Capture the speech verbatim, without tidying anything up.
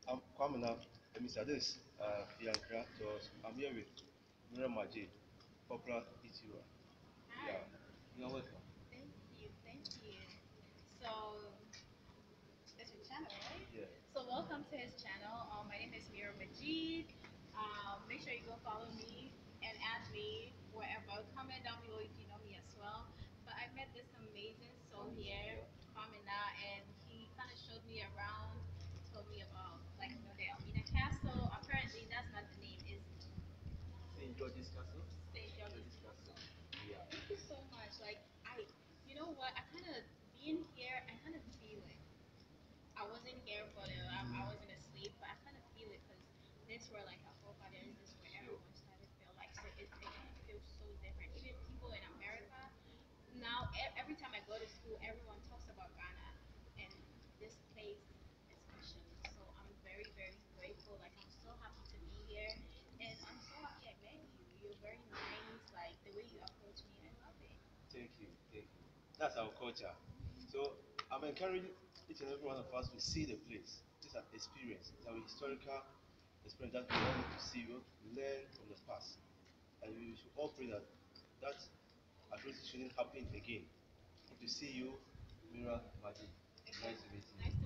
I'm coming up. Let me say this. Uh, Fihankra Tours. I'm here with Mira Majid, popular YouTuber. Yeah, Hi. you're welcome. Thank you. Thank you. So, that's your channel, right? Yeah. So, welcome to his channel. Um, my name is Mira Majid. Um, make sure you go follow me and add me wherever. Comment down below if you know me as well. But I met this amazing soul here, Kwamina, and he kind of showed me around, told me about, like, you know, the Almina Castle. Apparently, that's not the name, is Saint George's Castle. Saint George's. George's Castle. Yeah. Thank you so much. Like I, you know what? I kind of being here. I kind of feel it. I wasn't here for the. Um, I wasn't asleep, but I kind of feel it because this where like our forefathers. This where Sure. everyone started feel like so. It, it feels so different. Even people in America now. E- every time I go to school, everyone talks about Ghana and this place especially. So I'm very very grateful. Like I'm so happy to be here, and I'm so happy I met you. You're very nice. Like the way you approach me, I love it. Thank you. Thank you. That's our culture. So I'm encouraging each and every one of us to see the place. It's an experience. It's our historical experience that we want to see, we want to learn from the past. And we should all pray that that atrocity shouldn't happen again. Hope to see you, Mira Majid. Nice to Exactly. meet you. Nice to